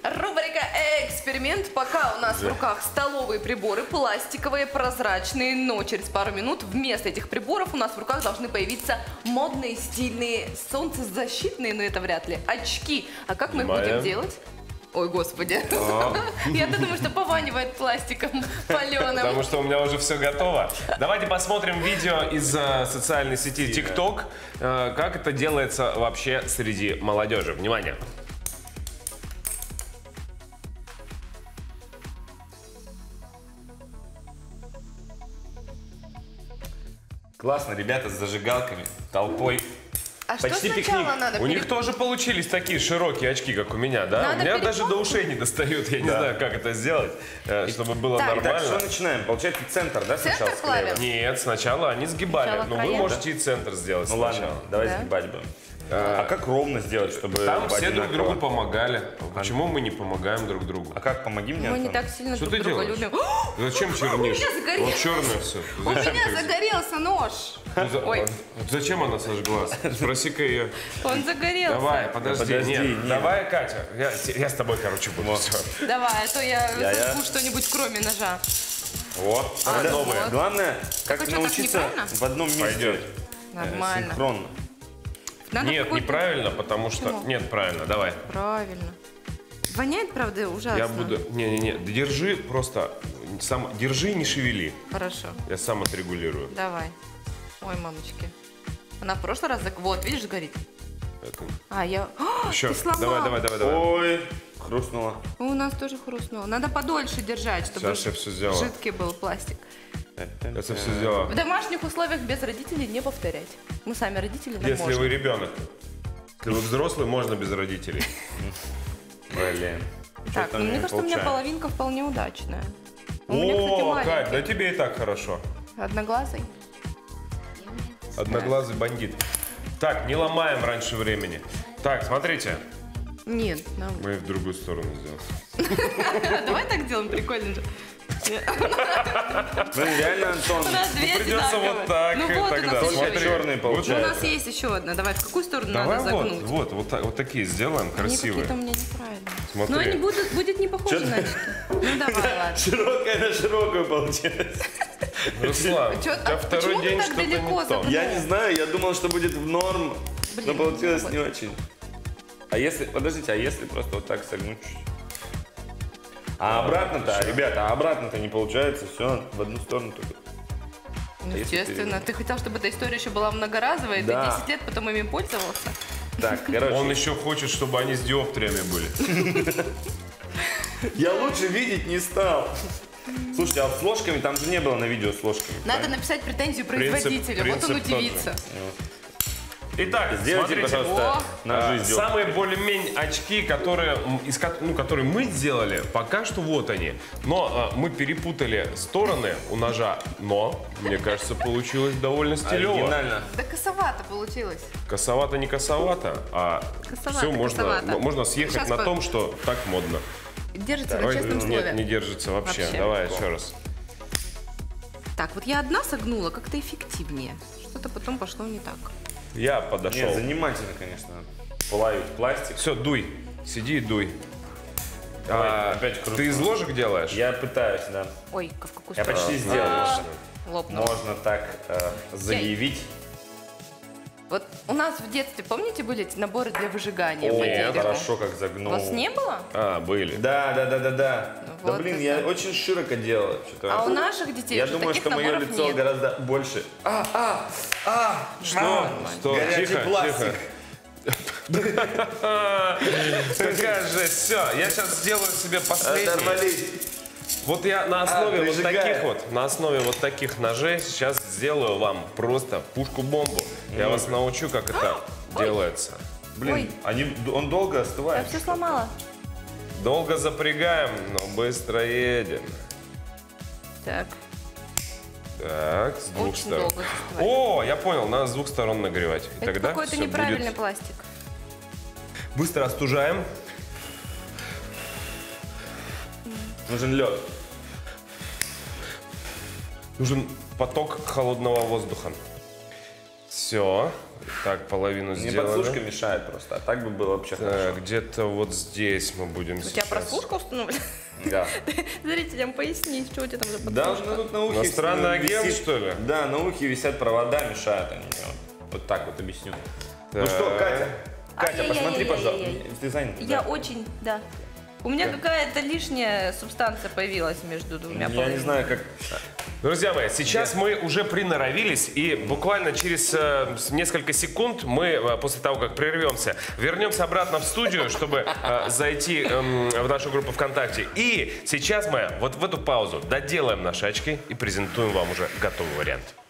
Рубрика «Эксперимент». Пока у нас в руках столовые приборы, пластиковые, прозрачные, но через пару минут вместо этих приборов у нас в руках должны появиться модные, стильные, солнцезащитные, но это вряд ли, очки. А как мы их будем делать? Ой, господи. Я-то думаю, что пованивает пластиком паленым. Потому что у меня уже все готово. Давайте посмотрим видео из социальной сети TikTok, как это делается вообще среди молодежи. Внимание. Классно, ребята с зажигалками, толпой. А Почти что пикник. сначала надо? У них тоже получились такие широкие очки, как у меня, да? Надо У меня даже до перепонку? ушей не достают. Я не знаю, как это сделать, чтобы было Так. Итак, нормально. что начинаем? Получается, центр, да, Центр сначала плавим? склеиваем? Нет, сначала они сгибали. Сначала Но вы края. можете и центр сделать Ну сначала. ладно, давай Да. сгибать будем. А как ровно сделать, чтобы Там все друг одинаково? другу помогали. Почему мы не помогаем друг другу? А как, помоги мне, Мы не Антон. так сильно Что друг ты друга делаешь? любим. Зачем чернишь? У меня загорелось. Вот черное все. У меня загорелся нож. Ой. Зачем она сожглась? Спроси-ка ее. Он загорелся. Давай, подожди. Подожди, Нет. нет. Давай, Катя. Я с тобой, короче, буду. Всё. Давай, а то я Я. сожгу что-нибудь кроме ножа. Вот, А, новое. вот. Главное, как А что, так научиться неправильно? в одном месте. Пойдет. Нормально. Синхронно. Надо Нет, какой-то- неправильно, потому что... Почему? Нет, правильно, давай. Правильно. Воняет, правда, ужасно. Я буду... Не-не-не, держи просто... Держи, не шевели. Хорошо, Я сам отрегулирую. давай. Ой, мамочки. Она в прошлый раз... Вот, видишь, горит. Это- А, я... Еще. Ты сломал. Давай. Ой, хрустнуло. У нас тоже хрустнуло. Надо подольше держать, чтобы Сейчас я все сделаю. жидкий был пластик. Я все сделаю. В домашних условиях без родителей не повторять. Мы сами родители, нам Если можно. вы ребенок. Если вы взрослый, можно без родителей. Блин. Так, Что-то ну, мне не кажется, у меня получается. половинка вполне удачная. У меня, кстати, О, маленький. Кать, да тебе и так хорошо. Одноглазый. Одноглазый бандит. Так, не ломаем раньше времени. Так, смотрите. Нет, нам... Мы в другую сторону сделаем. Давай так сделаем, прикольно же. Блин, реально, Антон, У нас две Придется одинаковые. вот так Ну и вот у тогда. нас только еще Смотри. черный Ну, получается. у нас есть еще одна. Давай, в какую сторону Давай надо загнуть? вот такие сделаем, Они красивые. какие-то у меня неправильные. Смотри. Но они будет не похоже на очки. Ну давай, ладно. Широкая на широкую получилось. Руслан, Чё- у тебя а второй почему ты день так что-то далеко не то. загнул? Я не знаю, я думал, что будет в норм, но Блин, получилось вот. не очень. А если, подождите, а если просто вот так согнуть чуть-чуть? А обратно-то, ребята, а обратно-то не получается, все, в одну сторону только. Ну, если естественно. Ты хотел, чтобы эта история еще была многоразовая, и ты Да. 10 лет потом ими пользовался. Так, короче, Он еще хочет, чтобы они с диоптриями были. я лучше видеть не стал. Слушайте, а с ложками, там же не было на видео с ложками. Надо написать претензию производителю, вот он принцип тот же. удивится. Итак, Сделайте, смотрите. пожалуйста, на жизнь. Самые более-менее очки, которые мы сделали, пока что вот они. Но мы перепутали стороны у ножа, но, мне кажется, получилось довольно стилево. Оригинально. Да косовато получилось. Косовато не косовато, а Косовато, все косовато. можно съехать Сейчас на по- том, что так модно. Держится на Ой, честном нет, слове. не держится вообще. Вообще. Давай еще раз. Так, вот я одна согнула, как-то эффективнее. Что-то потом пошло не так. Я подошел. Нет, занимательно, конечно. Плавить пластик. Все, дуй. Сиди и дуй. Давай, опять хрустну. Ты из ложек делаешь? Я пытаюсь, да. Ой, в какую Я сторону? почти сделал. Лопнула. Можно так заявить. Вот у нас в детстве, помните, были эти наборы для выжигания по О, дереву? хорошо, как У загнул. вас не было? Были. Да. Ну, Да вот блин, это. я очень широко делал. что-то. А у наших детей Я уже думаю, таких что мое наборов лицо нет. гораздо больше. Что? Горячий Тихо, пластик. Какая же, все, я сейчас сделаю себе последний. Оторвались. Вот я на основе вот прижигает. таких вот, на основе вот таких ножей сейчас сделаю вам просто пушку-бомбу. Я вас научу, как это делается. Блин, он долго Я остывает. все сломала. Долго запрягаем, но быстро едем. Так, Так, с двух очень сторон. долго застывает. О, я понял, надо с двух сторон нагревать. И Это тогда какой-то всё неправильный будет. пластик. Быстро остужаем. Нужен лед. Нужен поток холодного воздуха. Все. Так, половину Мне сделали. подсушка мешает просто, а так бы было вообще хорошо. Где-то вот здесь мы будем У тебя сейчас. прослушка установлена? Да. Зрителям пояснить, что у тебя там за Да, подслушка. тут на ухе Иностранный агент, висит- что ли? Да, на ухе висят провода, мешают они мне. Вот так вот объясню. Ну что, Катя? Катя, посмотри, пожалуйста. Ты занята? Я да? очень, да. У меня какая-то лишняя субстанция появилась между двумя Я не половинками. знаю, как... Друзья мои, сейчас мы уже приноровились, и буквально через несколько секунд мы, после того, как прервемся, вернемся обратно в студию, чтобы зайти в нашу группу ВКонтакте. И сейчас мы вот в эту паузу доделаем наши очки и презентуем вам уже готовый вариант.